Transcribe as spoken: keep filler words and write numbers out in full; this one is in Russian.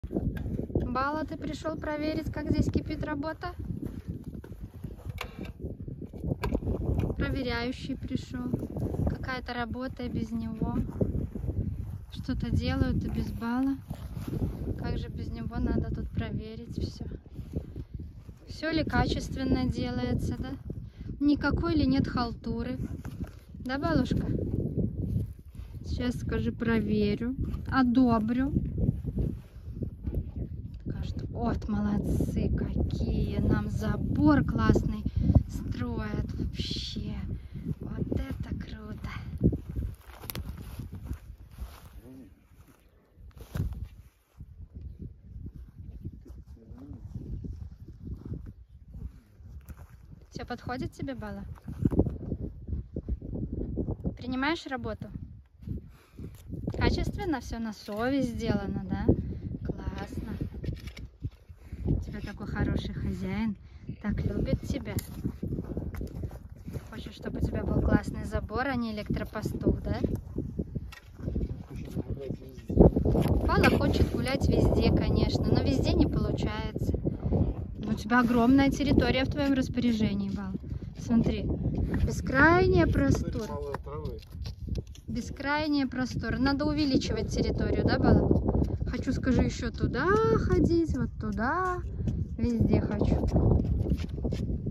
Бала, ты пришел проверить, как здесь кипит работа? Проверяющий пришел. Какая-то работа без него. Что-то делают и без Бала. Как же без него надо тут проверить все. Все ли качественно делается, да? Никакой ли нет халтуры. Да, Балушка? Сейчас, скажи, проверю. Одобрю. Скажут, вот молодцы какие. Нам забор классный строят. Вообще. Вот это круто. Все подходит тебе, Бала? Принимаешь работу? Качественно все, на совесть сделано, да? Классно. У тебя такой хороший хозяин, так любит тебя. Хочешь, чтобы у тебя был классный забор, а не электропастух, да? Бала хочет гулять везде, конечно, но везде не получается. У тебя огромная территория в твоем распоряжении, Бал. Смотри, бескрайняя простор. Бескрайняя простор. Надо увеличивать территорию, да, Бала? Хочу, скажи, еще туда ходить, вот туда. Везде хочу.